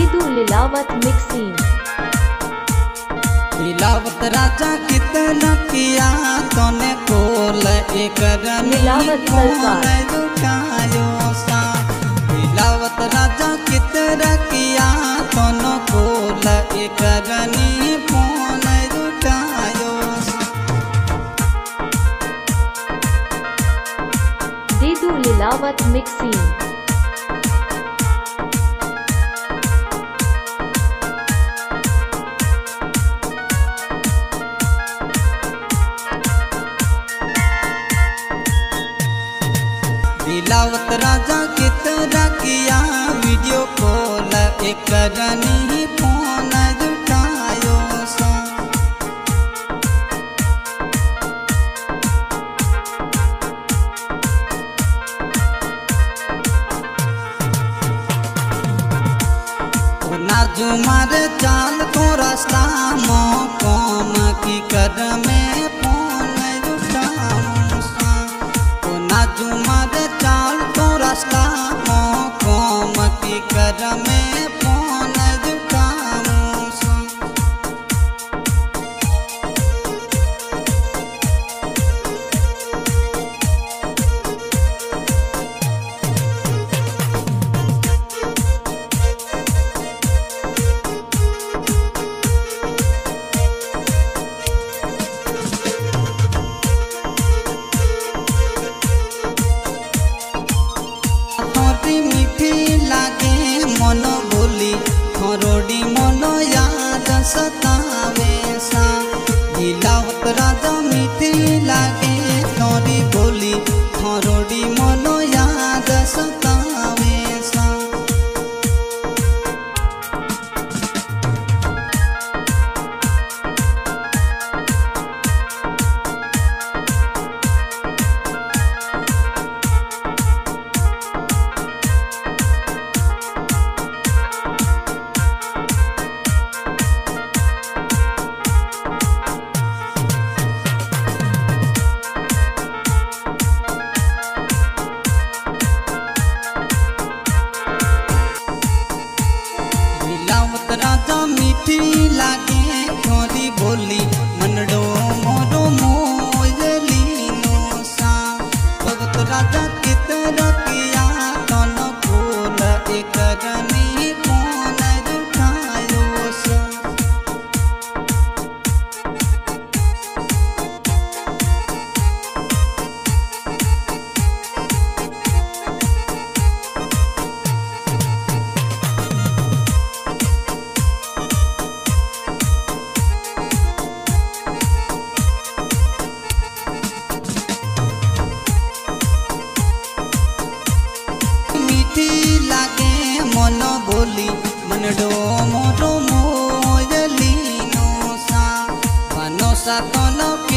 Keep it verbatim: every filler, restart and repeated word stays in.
दीदू लीलावत mixing. लीलावत राजा कितना किया तोने कोल एक लीलावत सरकार। लीलावत राजा कितना किया तोनो कोल एक रनी फोन रुकायो। दीदू लीलावत मिक्सिंग। लीलावत राजा कितना किया वीडियो कॉल एक रनी फोन जुटायो सा। नाजू मारे चाल तो रास्ता मो कौम की कर में फोन जुटाऊं सा। नाजू मारे चाल तो रास्ता मो कौम की कर में फोन जुटाऊं सा। मनो बोली थोड़ी मनो याद सतावे सा। लीलावत राजा मीठी लागे थोड़ी बोली थोड़ी मनो याद सतावे सा। राजा मीठी लागे थोड़ी बोली मनडो मोरो मोयली नो सा। भगत राजा कितना किया तोनो फूल एक रनी फोन जुटायो सा। लागे मनो बोली मनडो मोरो मोयली नो सा। मनो सा तोनो